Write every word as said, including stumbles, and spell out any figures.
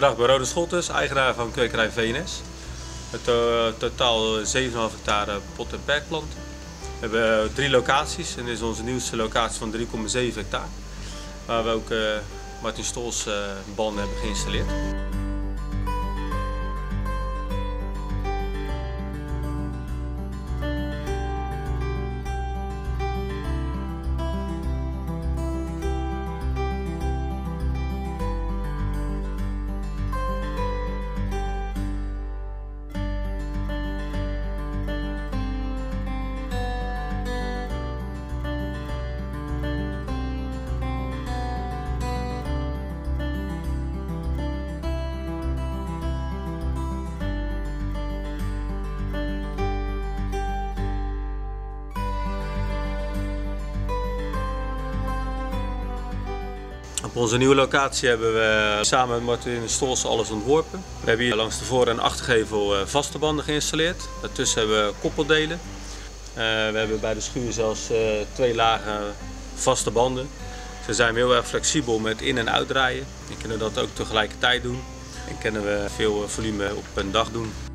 Bedankt bij Ronald Scholtes, eigenaar van Kwekerij V en S. Met uh, totaal zeven komma vijf hectare pot- en perkplanten. We hebben drie locaties en dit is onze nieuwste locatie van drie komma zeven hectare. Waar we ook uh, Martin Stolze banden hebben geïnstalleerd. Op onze nieuwe locatie hebben we samen met Martin Stolze alles ontworpen. We hebben hier langs de voor- en achtergevel vaste banden geïnstalleerd. Daartussen hebben we koppeldelen. We hebben bij de schuur zelfs twee lagen vaste banden. Ze zijn heel erg flexibel met in- en uitdraaien. We kunnen dat ook tegelijkertijd doen. En kunnen we veel volume op een dag doen.